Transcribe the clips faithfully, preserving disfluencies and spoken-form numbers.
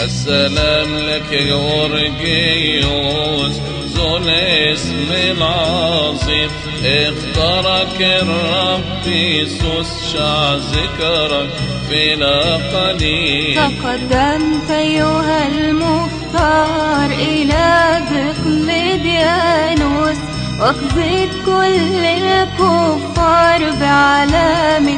السلام لك يا جورجيوس ذو الاسم العظيم، اختارك الرب يسوس شع ذكرك بلا قليل. تقدمت أيها المختار إلى دقلديانوس، واخذت كل الكفار بعلامة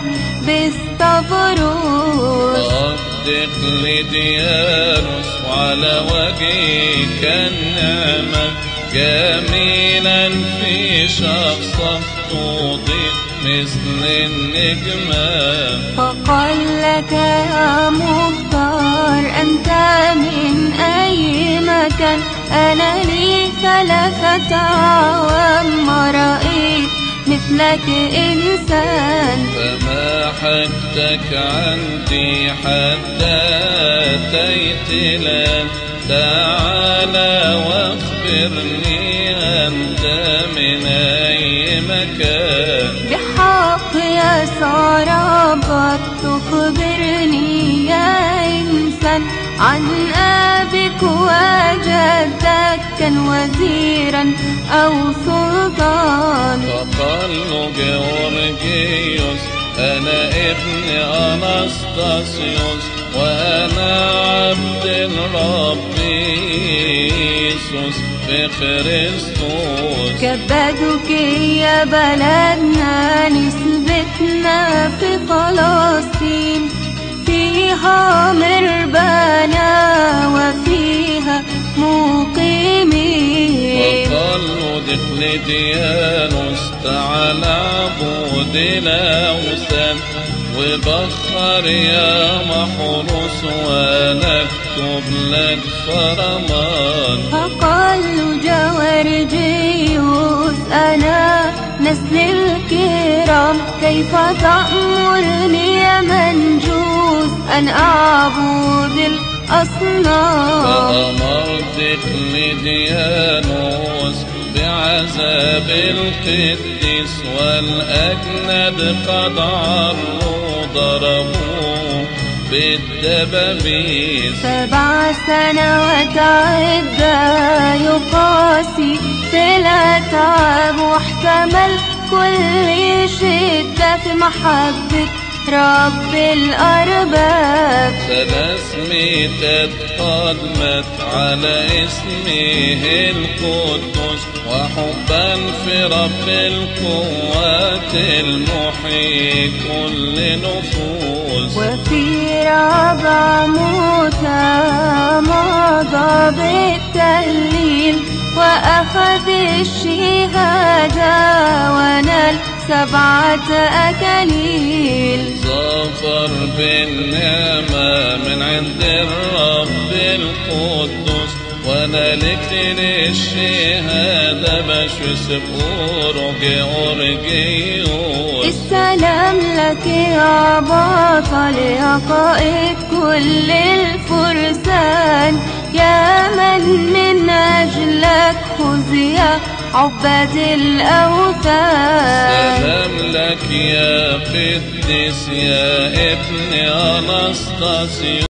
بستفروس. دقلديانوس وعلى وجهك النعمة، جميلا في شخصك تضيء مثل النجمة. فقال لك يا مختار أنت من أي مكان، أنا لي ثلاثة أعوام ما رأيت مثلك إنسان. فما حجتك عندي حتى أتيت الآن، تعالى واخبرني أنت من أي مكان. بحق يسوع ربك تخبرني يا إنسان، عن أبيك وجدك كان وزيرا أو سلطان. فقال له جورجيوس أنا ابن أناستاسيوس، وأنا عبد الرب يسوس بخريستوس. كبدك يا بلدنا نسبتنا في فلسطين، فيها مربانا وفيها مقيمين. وقال له دقلديانوس تعالى عبود الأوثان، وبخر يا محروس ونكتب لك فرمان. فقال له جورجيوس أنا نسل الكرام، كيف تأمرني يا منجوس أن أعبد الأصنام. فأمر دقلديانوس بعذاب القديس، والأجند قد عروا ضربوه بالدبابيس. سبع سنوات عدة يقاسي في الأتعاب، واحتمل كل شدة في محبة رب الأرباب. ثلاث مئات قدمت على اسمه القدوس، وحبا في رب القوات المحيي كل نفوس. وفي رابع موتى مضى بالتهليل، وأخذ الشهادة ونال سبعة أكاليل. ظفر بالنعمة من عند الرب القدوس، ونالت للشهادة بشوس بأورجيوس. السلام لك يا بطل يا قائد كل الفرسان، يا من من أجلك خزي عباد الأوثان. سلام لك يا قديس يا ابن أناستاسيوس.